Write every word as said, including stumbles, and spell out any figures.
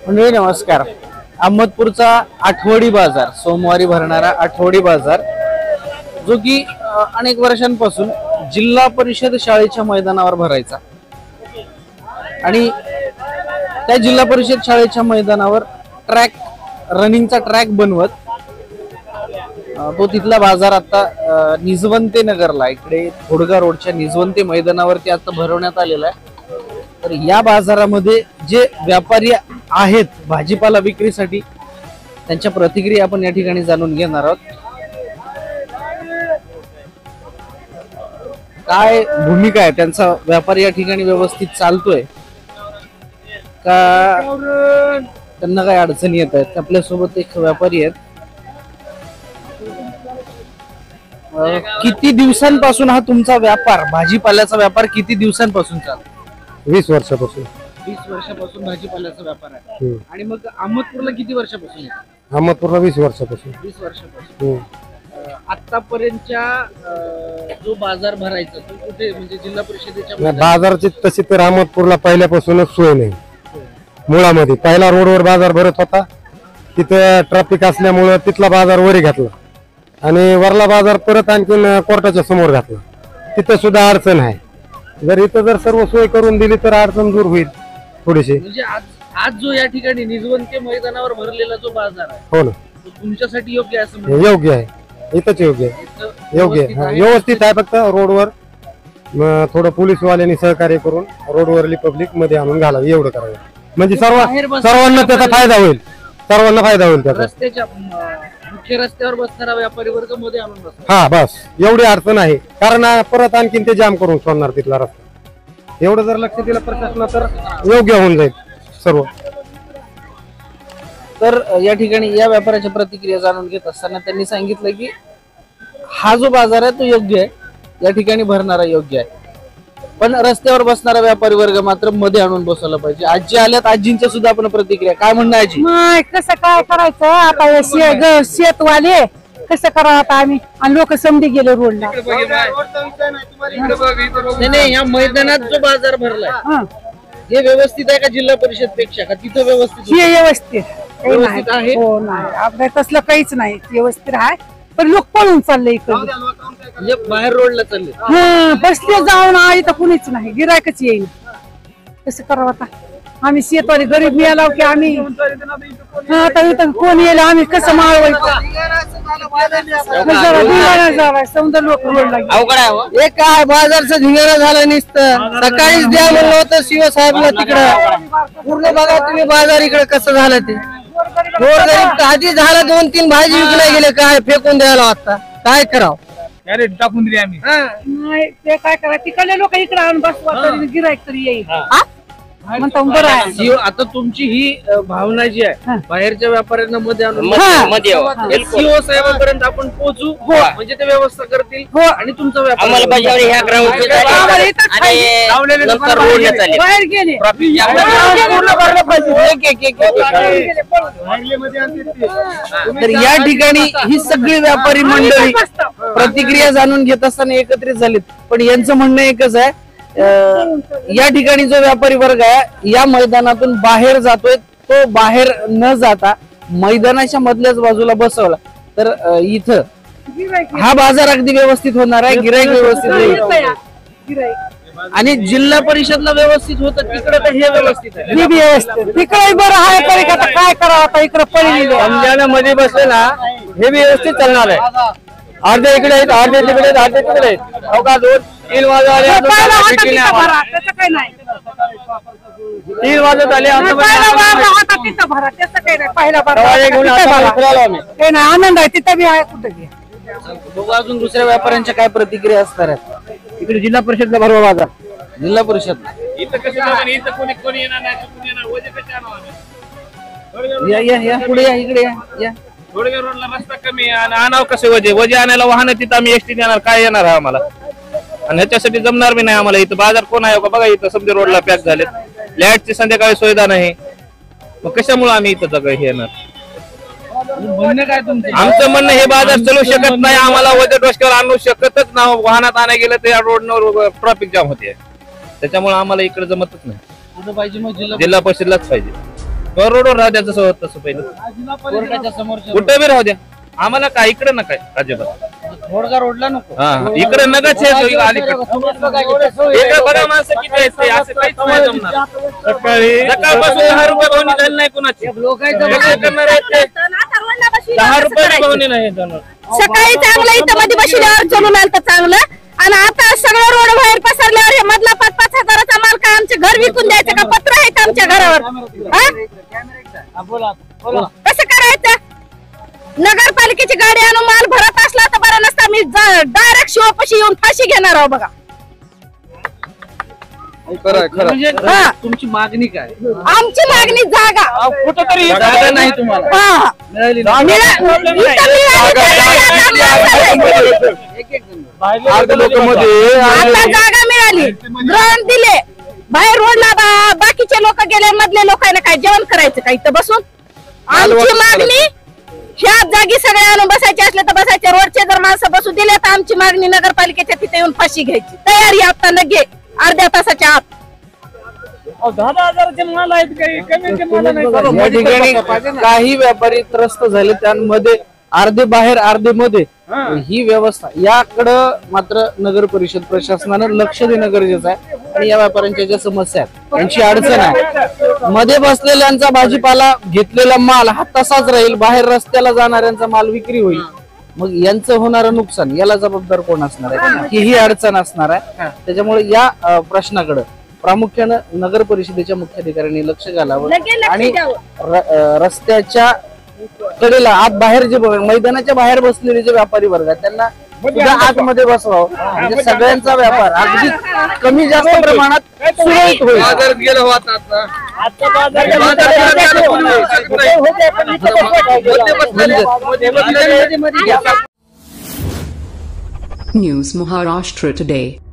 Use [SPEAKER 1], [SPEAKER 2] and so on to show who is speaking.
[SPEAKER 1] मंडळी नमस्कार। अहमदपूरचा आठवडी बाजार, सोमवारी भरणारा आठवडी बाजार, जो की अनेक वर्षांपासून जिल्हा परिषद शाळेच्या मैदानावर भरायचा आणि त्या जिल्हा परिषद शाळेच्या मैदानावर ट्रॅक रनिंगचा ट्रॅक बनवत तो तिथला बाजार आता निजवंते नगरला इकडे घोडगा रोडच्या निजवंते मैदानावरती आता भरवण्यात आलेला आहे। तर या बाजारामध्ये जे व्यापारी आहेत भाजीपाला विक्रीसाठी त्यांच्या प्रतिक्रिया आपण या ठिकाणी जाणून घेणार आहोत। काय भूमिका आहे त्यांचा, व्यापार या ठिकाणी व्यवस्थित चालतोय का, त्यांना काय अडचणी येत आहेत। आपल्या सोबत एक व्यापारी आहेत। किती दिवसांपासून हा तुमचा व्यापार, भाजीपाल्याचा व्यापार किती दिवसांपासून चालतो?
[SPEAKER 2] वीस वर्षापासून।
[SPEAKER 1] वीस वर्षापासून भाजीपाल्याचा व्यापार आहे। आणि मग अहमदपूरला किती वर्षापासून?
[SPEAKER 2] अहमदपूरला वीस वर्षापासून।
[SPEAKER 1] वीस वर्षापासून। आतापर्यंतच्या जो बाजार भरायचा तो कुठे, म्हणजे जिल्हा परिषदेच्या
[SPEAKER 2] बाजाराची तशी तर अहमदपूरला पहिल्यापासूनच सोय नाही। मुळामध्ये पहिला रोडवर बाजार भरत होता, तिथे ट्रॅफिक असल्यामुळे तिथला बाजार वरी घातला आणि वरला बाजार परत आणखीन कोर्टाच्या समोर घातला। तिथे सुद्धा अडचण आहे। जर इथं जर सर्व सोय करून दिली तर अडचण दूर होईल थोडीशी।
[SPEAKER 1] म्हणजे आज आज जो या ठिकाणी निजवंते मैदानावर भरलेला जो बाजार आहे,
[SPEAKER 2] हो ना,
[SPEAKER 1] तुमच्यासाठी योग्य आहे असं म्हणतो?
[SPEAKER 2] योग्य आहे, इथंच योग्य आहे, योग्य आहे, व्यवस्थित आहे। फक्त रोडवर थोडं पोलीसवाल्यांनी सहकार्य करून रोडवरली पब्लिक मध्ये आणून घालावी, एवढं करावं म्हणजे सर्व सर्वांना त्याचा फायदा होईल, सर्वांना फायदा होईल त्याचा।
[SPEAKER 1] रस्त्याच्या मुख्य रस्त्यावर बसणारा व्यापारी वर्ग मध्ये आणून बसतो।
[SPEAKER 2] हा बस एवढी अडचण आहे, कारण परत आणखीन ते जाम करून सोडणार तिथला रस्ता। एवढं जर लक्ष दिलं प्रशासना तर योग्य होऊन जाईल सर्व।
[SPEAKER 1] तर या ठिकाणी या व्यापाऱ्याच्या प्रतिक्रिया जाणून घेत असताना त्यांनी सांगितलं की हा जो बाजार आहे तो योग्य आहे, या ठिकाणी भरणारा योग्य आहे, पण रस्त्यावर बसणारा व्यापारी वर्ग मात्र मध्ये आणून बसवला पाहिजे। आजी आल्यात, आजींच्या सुद्धा आपण प्रतिक्रिया काय म्हणणं आहे आजी?
[SPEAKER 3] नाही, कसं काय करायचं आता, शेतवाले कसं करावं आता आम्ही, आणि लोक समधी गेले रोडला।
[SPEAKER 1] नाही नाही, या मैदानात जो बाजार भरलाय हे व्यवस्थित आहे का जिल्हा परिषद पेक्षा, का तिथं व्यवस्थित
[SPEAKER 3] हे व्यवस्थित
[SPEAKER 1] व्यवस्थित आहे?
[SPEAKER 3] हो नाही, आपल्या तसलं काहीच नाही, व्यवस्थित आहे, पण लोक पळून चालले इकडे,
[SPEAKER 1] म्हणजे बाहेर रोडला चालले।
[SPEAKER 3] हा बसले जाऊन आई तर कुणीच नाही, गिरायकच येईल। कसं करावं आता, आम्ही शेतवाली गरीब मिळाला की आम्ही आता इथं कोण येईल, आम्ही कसं माळवायचं? समजा लोक रोडला
[SPEAKER 1] अवघड आहे। एक काय बाजारचा धिंगाणा झाला नुसतं, सकाळीच द्या म्हणलं होतं शिवसाहेबला तिकडं, पूर्ण बघा तुम्ही बाजार इकडे कसं झालं ते। गोरगरीब आधी झाला, दोन तीन भाजी विकल्या गेले, काय फेकून द्यायला आता काय करावं? अरे टाकून दिली आम्ही।
[SPEAKER 3] नाही ते काय करायचं, तिकडले लोक इकडे आणून बसवा तरी गिरायक तरी येईल म्हणतो बरं आहे।
[SPEAKER 1] आता तुमची ही भावना जी आहे बाहेरच्या व्यापाऱ्यांना मध्ये आणून सीओ साहेबांपर्यंत आपण पोहोचू, म्हणजे ते व्यवस्था करतील आणि तुमचा व्यापार
[SPEAKER 3] बाहेर गेले।
[SPEAKER 1] तर या ठिकाणी ही सगळी व्यापारी मंडळी प्रतिक्रिया जाणून घेत असताना एकत्रित झालीत, पण यांचं म्हणणं एकच आहे, या ठिकाणी जो व्यापारी वर्ग आहे या मैदानातून बाहेर जातोय, तो बाहेर न जाता मैदानाच्या मधल्याच बाजूला बसवला तर इथं हा बाजार अगदी व्यवस्थित होणार आहे, गिराईक व्यवस्थित होईल आणि जिल्हा परिषदला व्यवस्थित होतं, तिकडे तर हे व्यवस्थित आहे।
[SPEAKER 3] व्यवस्थित तिकडे बरं आहे, तरी आता काय करावं, आता इकडे पडलेलं
[SPEAKER 2] मध्ये बसले ना, हे व्यवस्थित चालणार आहे। अर्धे इकडे आहेत, अर्धे तिकडे आहेत, अर्धे तिकडे आहेत, अवघा दोन तीन वाजत आले, तीन वाजत आले,
[SPEAKER 3] आनंद आहे तिथं बी आहे, कुठे
[SPEAKER 1] बघू अजून दुसऱ्या व्यापाऱ्यांच्या काय प्रतिक्रिया असणार आहेत।
[SPEAKER 2] इकडे जिल्हा परिषदला भरवा बाजार,
[SPEAKER 1] जिल्हा परिषद या या या पुढे या, इकडे या या
[SPEAKER 4] थोडक्या रोडला रस्ता कमी आणि आणावं कसे वजे वजे आणायला वाहन तिथं आम्ही एसटी देणार, काय येणार आहे आम्हाला, आणि ह्याच्यासाठी जमणार बी नाही आम्हाला। इथं बाजार कोण आहे का बघा, इथं समजा रोडला पॅक झाले, लाईटची संध्याकाळी सुविधा नाही, मग कशामुळे आम्ही इथं सगळं हे येणार?
[SPEAKER 1] म्हणणं काय तुमचं?
[SPEAKER 4] आमचं म्हणणं हे बाजार चालू शकत नाही, आम्हाला वजे डोसक्यावर आणू शकतच ना, वाहनात आणाय गेलं तर या रोडवर ट्रॅफिक जाम होते, त्याच्यामुळे आम्हाला इकडे जमतच नाही।
[SPEAKER 1] पाहिजे मग
[SPEAKER 4] जिल्हा परिषदलाच पाहिजे। रोडवर राहू द्या जसं होत तसं पहिलं
[SPEAKER 1] कोर्टाच्या समोरच्या
[SPEAKER 4] कुठं बी राहू द्या आम्हाला काय इकडे ना काय अजिबात
[SPEAKER 1] थोडगा रोडला नको.
[SPEAKER 4] हा इकडे नकाच आहे अलीकडे इकडे बघा माणसं किती आहेत ते, असं काहीच नाही जमणार. सकाळी सकाळपासून दहा रुपये भावनी झाली नाही कुणाची काय करणार आहेत ते? दहा रुपये भावनी नाही जाणार.
[SPEAKER 5] सकाळी चांगलं इथं मध्ये बसल्यावर चलून आलं तर चांगलं आणि आता सगळं रोड बाहेर पसरल्यावर हे मधला पाच पाच हजाराचा माल काय आमचे घर विकून द्यायचं का? पत्र आहे का आमच्या घरावर? हा? कसं करायचं? नगरपालिकेची गाडी आणून माल भरत असला तर बरं नसता मी डायरेक्ट शिवपाशी येऊन फाशी घेणार आहो बघा.
[SPEAKER 1] म्हणजे
[SPEAKER 5] हा.
[SPEAKER 1] तुमची मागणी काय?
[SPEAKER 5] आमची मागणी जागा
[SPEAKER 1] कुठंतरी जागा नाही तुम्हाला
[SPEAKER 5] हा
[SPEAKER 1] मिळाली
[SPEAKER 5] मिळा- इथं मिळाली तर आता जागा मिळाली, ग्राउंड दिले, बाहेर रोडला बा- बाकीचे लोक गेले, मधले लोकांना काय जेवण करायचं का इथं बसून? आमची मागणी ह्या जागी सगळे आणून बसायचे असले तर बसायचे, रोडचे जर माणसं बसू दिले तर आमची मागणी नगरपालिकेच्या तिथे येऊन फाशी घ्यायची. तयारी आता लगे अर्ध्या तासाच्या आत.
[SPEAKER 1] दहा हजाराचे माल आहेत काही कमी माल नाही. या ठिकाणी काही व्यापारी त्रस्त झाले, त्यामध्ये अर्धे बाहेर अर्धे मध्ये. ही व्यवस्था याकडं मात्र नगर परिषद प्रशासनानं लक्ष देणं गरजेचं आहे. आणि या व्यापाऱ्यांच्या ज्या समस्या आहेत त्यांची अडचण आहे, मध्ये बसलेल्यांचा भाजीपाला घेतलेला माल हा तसाच राहील, बाहेर रस्त्याला जाणाऱ्यांचा माल विक्री होईल, मग यांचं होणारं नुकसान याला जबाबदार कोण असणार आहे? ही ही अडचण असणार आहे. त्याच्यामुळे या अ, प्रश्नाकडे प्रामुख्यानं नगर परिषदेच्या मुख्याधिकाऱ्यांनी लक्ष घालावं आणि र- अ, रस्त्याच्या कडेला आत बाहेर जे ब- मैदानाच्या बाहेर बसलेले जे व्यापारी वर्ग आहेत त्यांना सुद्धा आतमध्ये बसवावं, म्हणजे सगळ्यांचा व्यापार अगदी कमी जास्त प्रमाणात सुरळीत होईल.
[SPEAKER 6] News Maharashtra Today.